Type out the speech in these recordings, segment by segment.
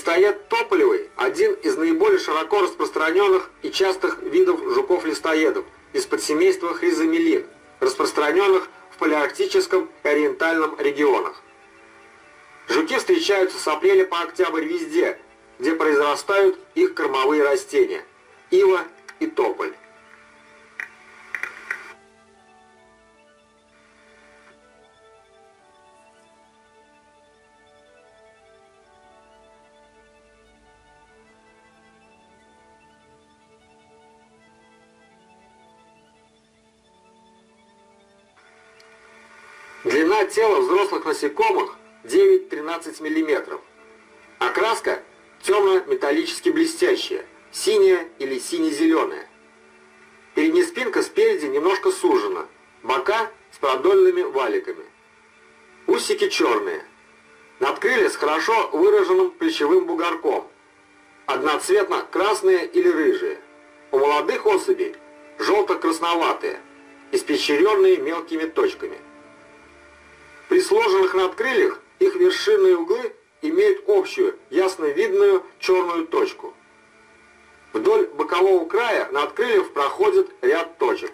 Листоед тополевый – один из наиболее широко распространенных и частых видов жуков-листоедов из подсемейства хризомелин, распространенных в палеарктическом и ориентальном регионах. Жуки встречаются с апреля по октябрь везде, где произрастают их кормовые растения – ива и тополь. Длина тела взрослых насекомых 9-13 мм. Окраска темно-металлически блестящая, синяя или сине-зеленая. Передняя спинка спереди немножко сужена, бока с продольными валиками. Усики черные. Надкрылья с хорошо выраженным плечевым бугорком. Одноцветно-красные или рыжие. У молодых особей желто-красноватые, испещренные мелкими точками. При сложенных надкрыльях их вершинные углы имеют общую, ясно видную черную точку. Вдоль бокового края надкрыльев проходит ряд точек.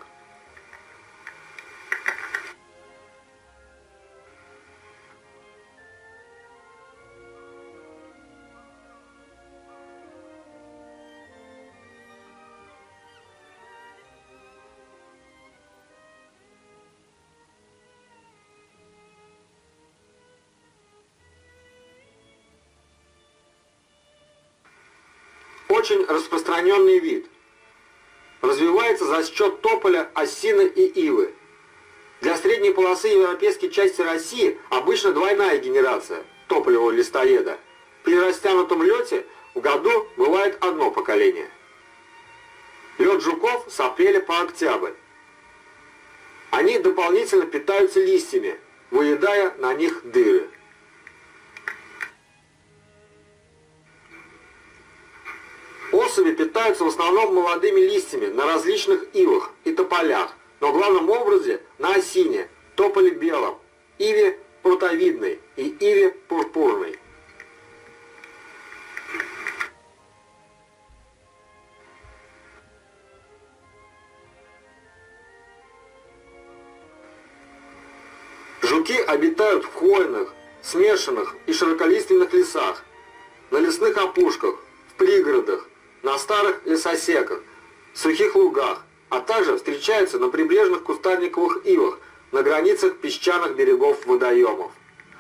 Очень распространенный вид. Развивается за счет тополя, осины и ивы. Для средней полосы европейской части России обычно двойная генерация тополевого листоеда. При растянутом лете в году бывает одно поколение. Лед жуков с апреля по октябрь. Они дополнительно питаются листьями, выедая на них дыры. Особи питаются в основном молодыми листьями на различных ивах и тополях, но главным образом на осине, тополе белом, иве прутовидной и иве пурпурной. Жуки обитают в хвойных, смешанных и широколиственных лесах, на лесных опушках, в пригородах, на старых лесосеках, сухих лугах, а также встречаются на прибрежных кустарниковых ивах на границах песчаных берегов водоемов.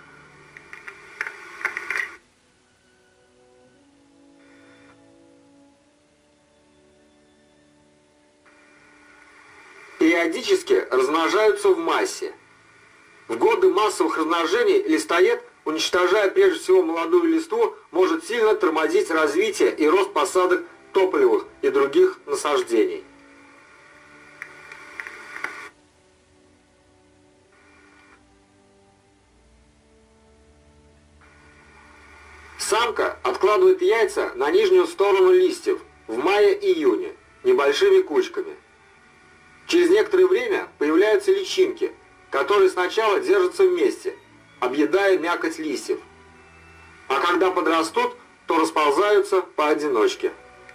Периодически размножаются в массе. В годы массовых размножений листоед, уничтожая прежде всего молодую листву, может сильно тормозить развитие и рост посадок тополевых и других насаждений. Самка откладывает яйца на нижнюю сторону листьев в мае-июне небольшими кучками. Через некоторое время появляются личинки, которые сначала держатся вместе, объедая мякоть листьев, а когда подрастут, то расползаются поодиночке.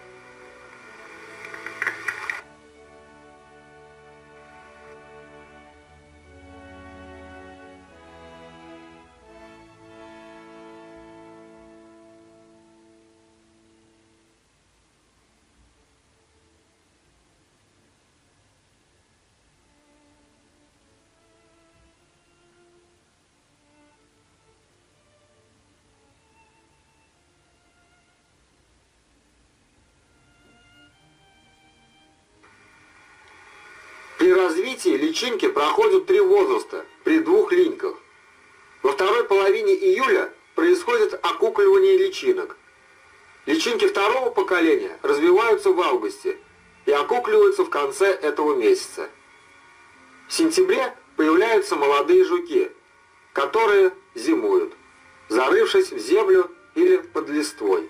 При развитии личинки проходят 3 возраста при 2 линьках. Во второй половине июля происходит окукливание личинок. Личинки второго поколения развиваются в августе и окукливаются в конце этого месяца. В сентябре появляются молодые жуки, которые зимуют, зарывшись в землю или под листвой.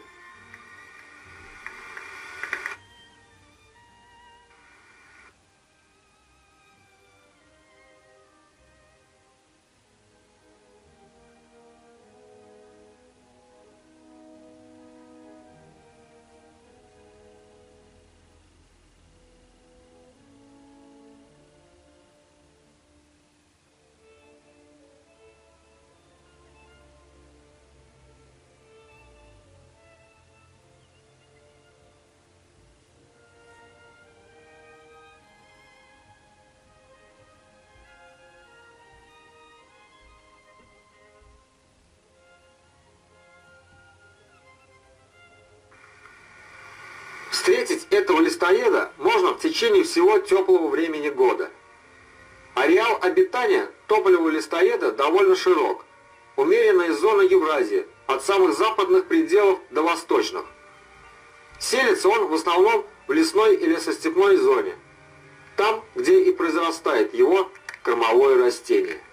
этого листоеда можно в течение всего теплого времени года. Ареал обитания тополевого листоеда довольно широк. Умеренная зона Евразии, от самых западных пределов до восточных. Селится он в основном в лесной и лесостепной зоне, там, где и произрастает его кормовое растение.